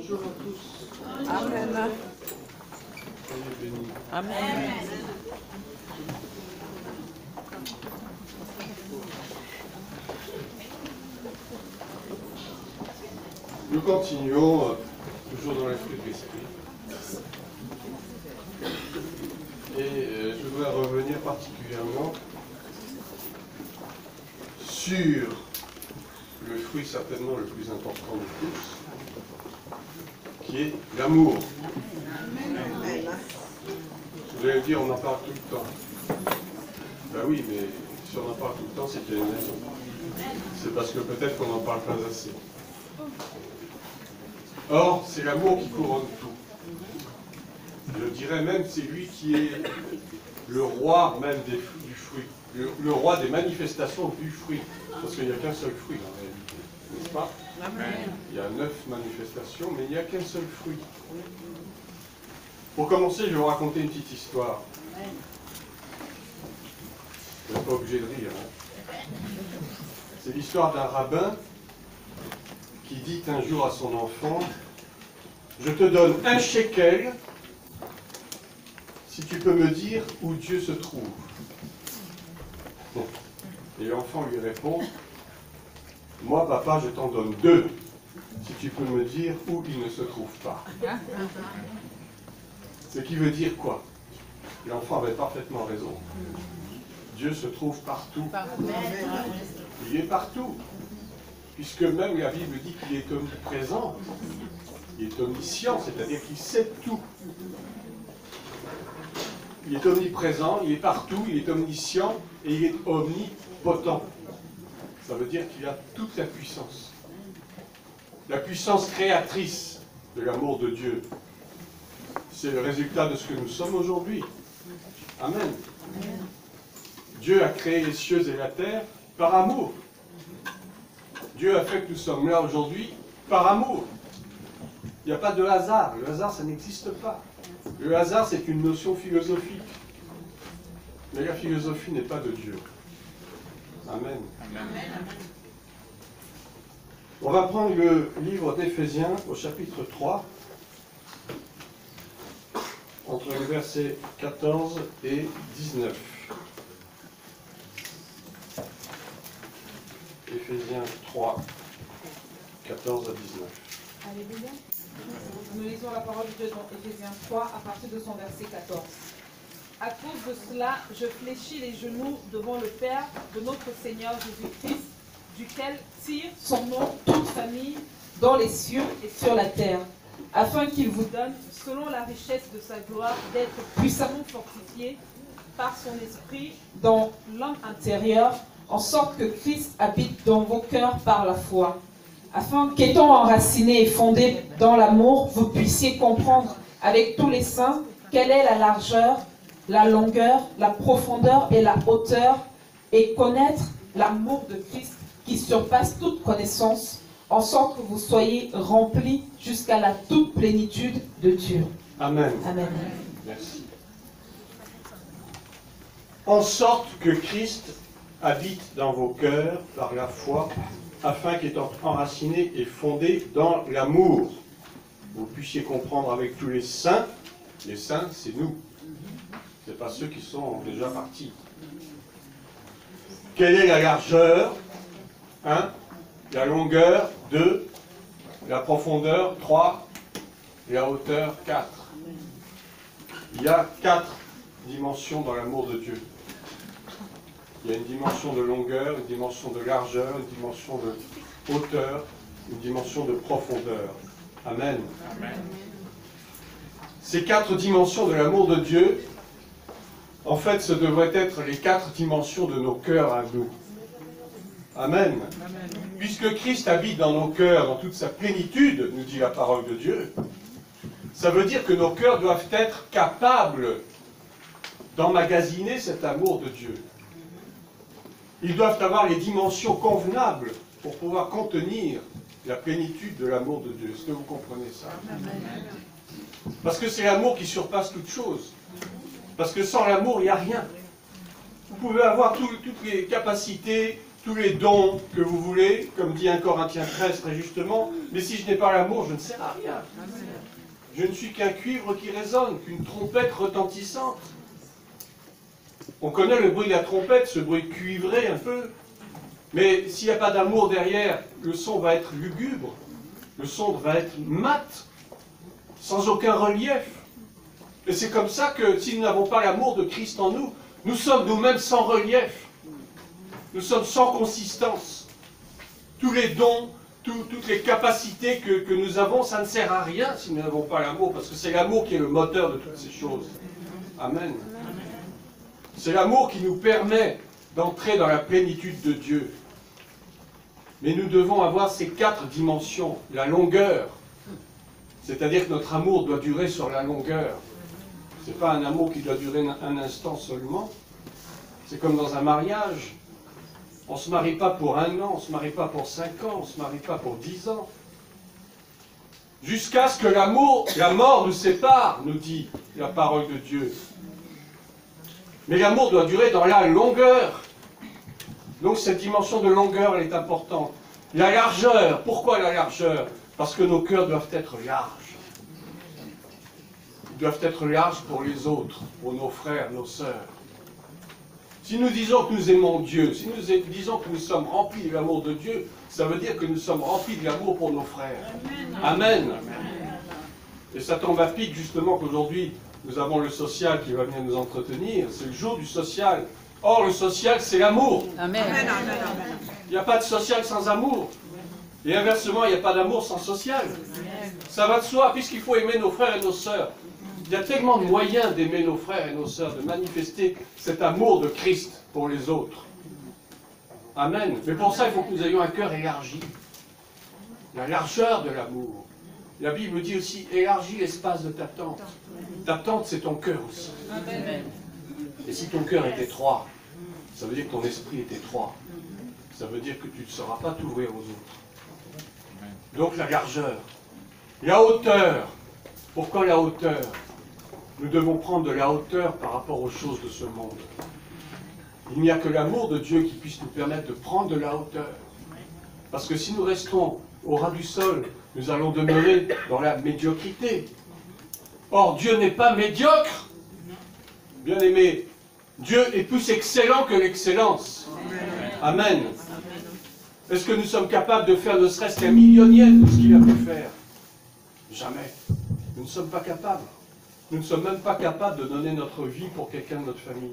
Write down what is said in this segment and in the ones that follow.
Bonjour à tous. Amen. Soyez bénis. Amen. Nous continuons toujours dans l'esprit de l'esprit. Et je voudrais revenir particulièrement sur le fruit certainement le plus important de tous, qui est l'amour. Vous allez me dire, on en parle tout le temps. Ben oui, mais si on en parle tout le temps, c'est qu'il y a une raison. C'est parce que peut-être qu'on n'en parle pas assez. Or, c'est l'amour qui couronne tout. Je dirais même, c'est lui qui est le roi même du fruit. Le roi des manifestations du fruit. Parce qu'il n'y a qu'un seul fruit en réalité. N'est-ce pas? Il y a 9 manifestations, mais il n'y a qu'un seul fruit. Pour commencer, je vais vous raconter une petite histoire. Vous n'êtes pas obligé de rire. Hein. C'est l'histoire d'un rabbin qui dit un jour à son enfant, « Je te donne un shekel si tu peux me dire où Dieu se trouve. » Et l'enfant lui répond, « Moi, papa, je t'en donne 2, si tu peux me dire où il ne se trouve pas. » Ce qui veut dire quoi? L'enfant avait parfaitement raison. Dieu se trouve partout. Il est partout. Puisque même la Bible dit qu'il est omniprésent. Il est omniscient, c'est-à-dire qu'il sait tout. Il est omniprésent, il est partout, il est omniscient et il est omnipotent. Ça veut dire qu'il a toute la puissance. La puissance créatrice de l'amour de Dieu. C'est le résultat de ce que nous sommes aujourd'hui. Amen. Dieu a créé les cieux et la terre par amour. Dieu a fait que nous sommes là aujourd'hui par amour. Il n'y a pas de hasard. Le hasard, ça n'existe pas. Le hasard, c'est une notion philosophique. Mais la philosophie n'est pas de Dieu. Amen. On va prendre le livre d'Éphésiens au chapitre 3, entre les versets 14 et 19. Éphésiens 3, 14 à 19. Alléluia. Nous lisons la parole de Dieu dans Éphésiens 3 à partir de son verset 14. À cause de cela, je fléchis les genoux devant le Père de notre Seigneur Jésus-Christ, duquel tire son nom toute famille dans les cieux et sur la terre, afin qu'il vous donne, selon la richesse de sa gloire, d'être puissamment fortifié par son esprit dans l'homme intérieur, en sorte que Christ habite dans vos cœurs par la foi, afin qu'étant enracinés et fondés dans l'amour, vous puissiez comprendre avec tous les saints quelle est la largeur, la longueur, la profondeur et la hauteur, et connaître l'amour de Christ qui surpasse toute connaissance, en sorte que vous soyez remplis jusqu'à la toute plénitude de Dieu. Amen. Amen. Merci. En sorte que Christ habite dans vos cœurs par la foi, afin qu'étant enraciné et fondé dans l'amour, vous puissiez comprendre avec tous les saints c'est nous, ce n'est pas ceux qui sont déjà partis. Quelle est la largeur? 1. La longueur? 2. La profondeur? 3. Et la hauteur? 4. Il y a 4 dimensions dans l'amour de Dieu. Il y a une dimension de longueur, une dimension de largeur, une dimension de hauteur, une dimension de profondeur. Amen. Amen. Ces 4 dimensions de l'amour de Dieu, en fait, ce devraient être les 4 dimensions de nos cœurs à nous. Amen. Amen. Puisque Christ habite dans nos cœurs, dans toute sa plénitude, nous dit la parole de Dieu, ça veut dire que nos cœurs doivent être capables d'emmagasiner cet amour de Dieu. Ils doivent avoir les dimensions convenables pour pouvoir contenir la plénitude de l'amour de Dieu. Est-ce que vous comprenez ça? Parce que c'est l'amour qui surpasse toute chose. Parce que sans l'amour, il n'y a rien. Vous pouvez avoir toutes les capacités tous les dons que vous voulez, comme dit 1 Corinthiens 13 très justement, mais si je n'ai pas l'amour, je ne sers à rien. Je ne suis qu'un cuivre qui résonne, qu'une trompette retentissante. On connaît le bruit de la trompette, ce bruit cuivré un peu, mais s'il n'y a pas d'amour derrière, le son va être lugubre, le son va être mat, sans aucun relief. Et c'est comme ça que si nous n'avons pas l'amour de Christ en nous, nous sommes nous-mêmes sans relief. Nous sommes sans consistance. Tous les dons, toutes les capacités que nous avons, ça ne sert à rien si nous n'avons pas l'amour, parce que c'est l'amour qui est le moteur de toutes ces choses. Amen. C'est l'amour qui nous permet d'entrer dans la plénitude de Dieu. Mais nous devons avoir ces 4 dimensions. La longueur, c'est-à-dire que notre amour doit durer sur la longueur. Ce n'est pas un amour qui doit durer un instant seulement. C'est comme dans un mariage. On ne se marie pas pour 1 an, on ne se marie pas pour 5 ans, on ne se marie pas pour 10 ans. Jusqu'à ce que l'amour, la mort nous sépare, nous dit la parole de Dieu. Mais l'amour doit durer dans la longueur. Donc cette dimension de longueur, elle est importante. La largeur, pourquoi la largeur? Parce que nos cœurs doivent être larges. Ils doivent être larges pour les autres, pour nos frères, nos sœurs. Si nous disons que nous aimons Dieu, si nous disons que nous sommes remplis de l'amour de Dieu, ça veut dire que nous sommes remplis de l'amour pour nos frères. Amen. Et ça tombe à pic justement qu'aujourd'hui, nous avons le social qui va venir nous entretenir. C'est le jour du social. Or, le social, c'est l'amour. Amen. Il n'y a pas de social sans amour. Et inversement, il n'y a pas d'amour sans social. Ça va de soi, puisqu'il faut aimer nos frères et nos sœurs. Il y a tellement de moyens d'aimer nos frères et nos sœurs, de manifester cet amour de Christ pour les autres. Amen. Mais pour ça, il faut que nous ayons un cœur élargi. La largeur de l'amour. La Bible dit aussi, élargis l'espace de ta tente. Ta tente, c'est ton cœur aussi. Amen. Et si ton cœur est étroit, ça veut dire que ton esprit est étroit. Ça veut dire que tu ne sauras pas t'ouvrir aux autres. Donc la largeur. La hauteur. Pourquoi la hauteur? Nous devons prendre de la hauteur par rapport aux choses de ce monde. Il n'y a que l'amour de Dieu qui puisse nous permettre de prendre de la hauteur. Parce que si nous restons au ras du sol, nous allons demeurer dans la médiocrité. Or, Dieu n'est pas médiocre. Bien aimé, Dieu est plus excellent que l'excellence. Amen. Est-ce que nous sommes capables de faire ne serait-ce qu'un millionième de ce qu'il a pu faire? Jamais. Nous ne sommes pas capables. Nous ne sommes même pas capables de donner notre vie pour quelqu'un de notre famille.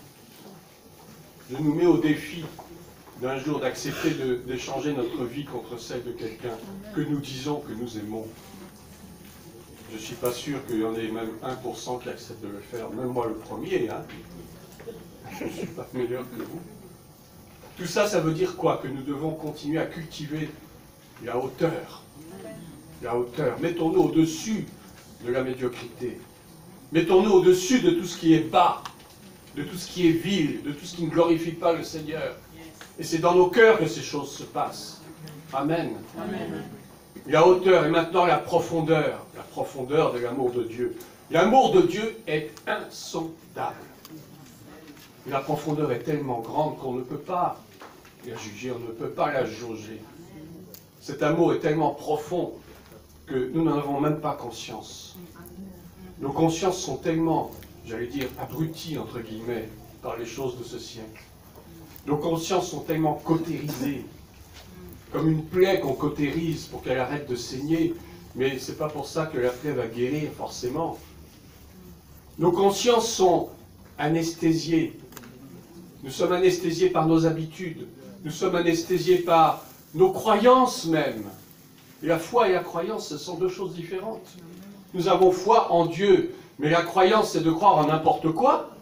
Je nous mets au défi d'un jour d'accepter d'échanger notre vie contre celle de quelqu'un que nous disons que nous aimons. Je ne suis pas sûr qu'il y en ait même 1% qui accepte de le faire, même moi le premier. Hein. Je ne suis pas meilleur que vous. Tout ça, ça veut dire quoi? Que nous devons continuer à cultiver la hauteur. La hauteur. Mettons-nous au-dessus de la médiocrité. Mettons-nous au-dessus de tout ce qui est bas, de tout ce qui est vil, de tout ce qui ne glorifie pas le Seigneur. Et c'est dans nos cœurs que ces choses se passent. Amen. Amen. La hauteur et maintenant la profondeur de l'amour de Dieu. L'amour de Dieu est insondable. La profondeur est tellement grande qu'on ne peut pas la juger, on ne peut pas la jauger. Cet amour est tellement profond que nous n'en avons même pas conscience. Nos consciences sont tellement, j'allais dire, abruties, entre guillemets, par les choses de ce siècle. Nos consciences sont tellement cautérisées, comme une plaie qu'on cautérise pour qu'elle arrête de saigner, mais ce n'est pas pour ça que la plaie va guérir, forcément. Nos consciences sont anesthésiées. Nous sommes anesthésiés par nos habitudes. Nous sommes anesthésiés par nos croyances même. Et la foi et la croyance, ce sont deux choses différentes. Nous avons foi en Dieu, mais la croyance, c'est de croire en n'importe quoi.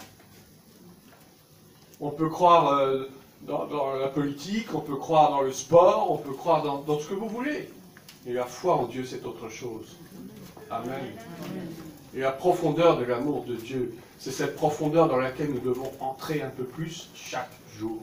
On peut croire dans la politique, on peut croire dans le sport, on peut croire dans ce que vous voulez. Et la foi en Dieu, c'est autre chose. Amen. Et la profondeur de l'amour de Dieu, c'est cette profondeur dans laquelle nous devons entrer un peu plus chaque jour.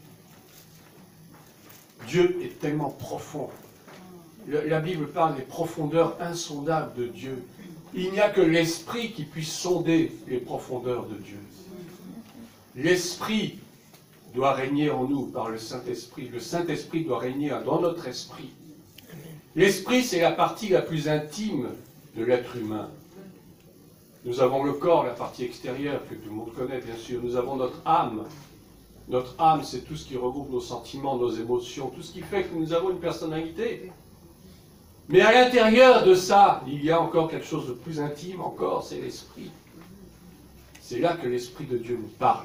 Dieu est tellement profond. La Bible parle des profondeurs insondables de Dieu. Il n'y a que l'Esprit qui puisse sonder les profondeurs de Dieu. L'Esprit doit régner en nous par le Saint-Esprit. Le Saint-Esprit doit régner dans notre esprit. L'esprit, c'est la partie la plus intime de l'être humain. Nous avons le corps, la partie extérieure, que tout le monde connaît, bien sûr. Nous avons notre âme. Notre âme, c'est tout ce qui regroupe nos sentiments, nos émotions, tout ce qui fait que nous avons une personnalité. Mais à l'intérieur de ça, il y a encore quelque chose de plus intime encore, c'est l'esprit. C'est là que l'Esprit de Dieu nous parle.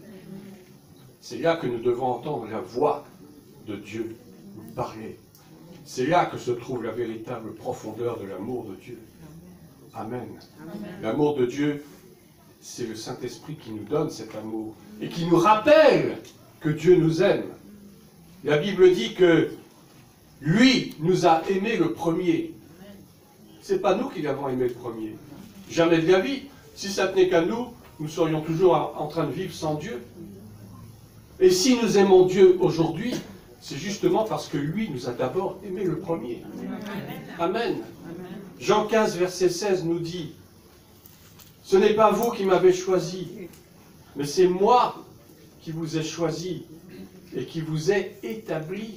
C'est là que nous devons entendre la voix de Dieu nous parler. C'est là que se trouve la véritable profondeur de l'amour de Dieu. Amen. L'amour de Dieu, c'est le Saint-Esprit qui nous donne cet amour et qui nous rappelle que Dieu nous aime. La Bible dit que lui nous a aimés le premier. Ce n'est pas nous qui l'avons aimé le premier. Jamais de la vie. Si ça tenait qu'à nous, nous serions toujours en train de vivre sans Dieu. Et si nous aimons Dieu aujourd'hui, c'est justement parce que lui nous a d'abord aimé le premier. Amen. Jean 15, verset 16 nous dit, « Ce n'est pas vous qui m'avez choisi, mais c'est moi qui vous ai choisi et qui vous ai établi,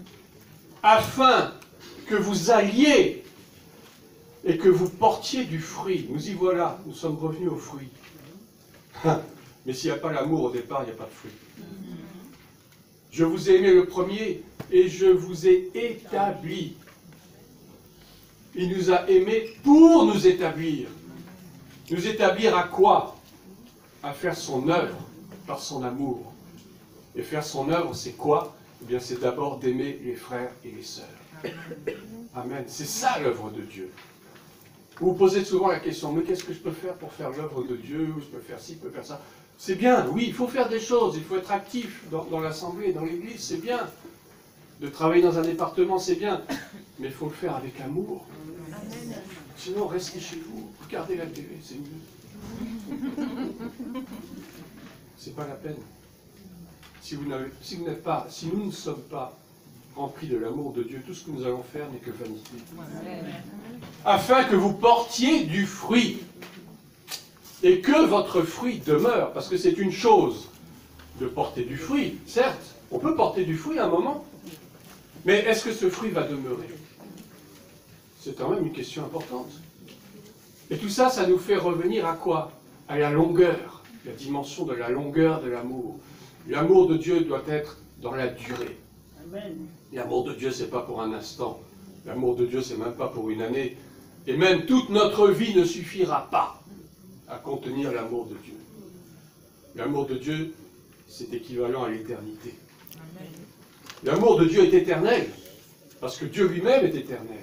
afin que vous alliez et que vous portiez du fruit. » Nous y voilà, nous sommes revenus aux fruits. Mais s'il n'y a pas l'amour au départ, il n'y a pas de fruit. Je vous ai aimé le premier et je vous ai établi. Il nous a aimés pour nous établir. Nous établir à quoi? À faire son œuvre par son amour. Et faire son œuvre, c'est quoi? Eh bien, c'est d'abord d'aimer les frères et les sœurs. Amen. C'est ça l'œuvre de Dieu. Vous vous posez souvent la question, mais qu'est-ce que je peux faire pour faire l'œuvre de Dieu? Je peux faire ci, je peux faire ça. C'est bien, oui, il faut faire des choses, il faut être actif dans l'assemblée, dans l'église, c'est bien. De travailler dans un département, c'est bien. Mais il faut le faire avec amour. Sinon, restez chez vous, regardez la télé, c'est mieux. C'est pas la peine. Si nous ne sommes pas remplis de l'amour de Dieu, tout ce que nous allons faire n'est que vanité. Afin que vous portiez du fruit. Et que votre fruit demeure. Parce que c'est une chose de porter du fruit. Certes, on peut porter du fruit à un moment. Mais est-ce que ce fruit va demeurer? C'est quand même une question importante. Et tout ça, ça nous fait revenir à quoi? À la longueur. La dimension de la longueur de l'amour. L'amour de Dieu doit être dans la durée. L'amour de Dieu, ce n'est pas pour un instant. L'amour de Dieu, ce n'est même pas pour une année. Et même toute notre vie ne suffira pas à contenir l'amour de Dieu. L'amour de Dieu, c'est équivalent à l'éternité. L'amour de Dieu est éternel, parce que Dieu lui-même est éternel.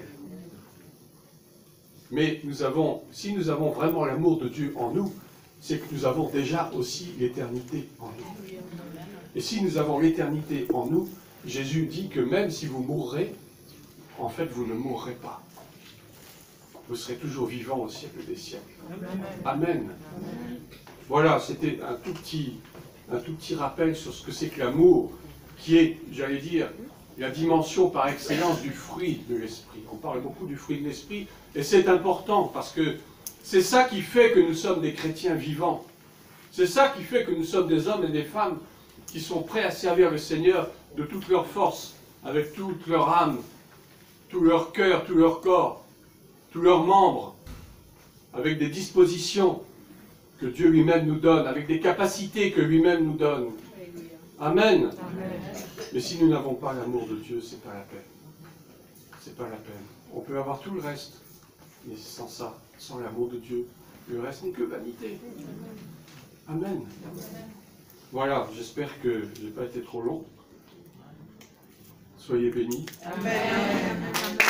Mais si nous avons vraiment l'amour de Dieu en nous, c'est que nous avons déjà aussi l'éternité en nous. Et si nous avons l'éternité en nous, Jésus dit que même si vous mourrez, en fait, vous ne mourrez pas. Vous serez toujours vivant au siècle des siècles. Amen. Voilà, c'était un tout petit rappel sur ce que c'est que l'amour, qui est, j'allais dire, la dimension par excellence du fruit de l'esprit. On parle beaucoup du fruit de l'esprit, et c'est important, parce que c'est ça qui fait que nous sommes des chrétiens vivants. C'est ça qui fait que nous sommes des hommes et des femmes qui sont prêts à servir le Seigneur de toute leur force, avec toute leur âme, tout leur cœur, tout leur corps, tous leurs membres, avec des dispositions que Dieu lui-même nous donne, avec des capacités que lui-même nous donne. Amen. Mais si nous n'avons pas l'amour de Dieu, c'est pas la peine. C'est pas la peine. On peut avoir tout le reste, mais sans ça, sans l'amour de Dieu, le reste n'est que vanité. Amen. Voilà, j'espère que je n'ai pas été trop long. Soyez bénis. Amen.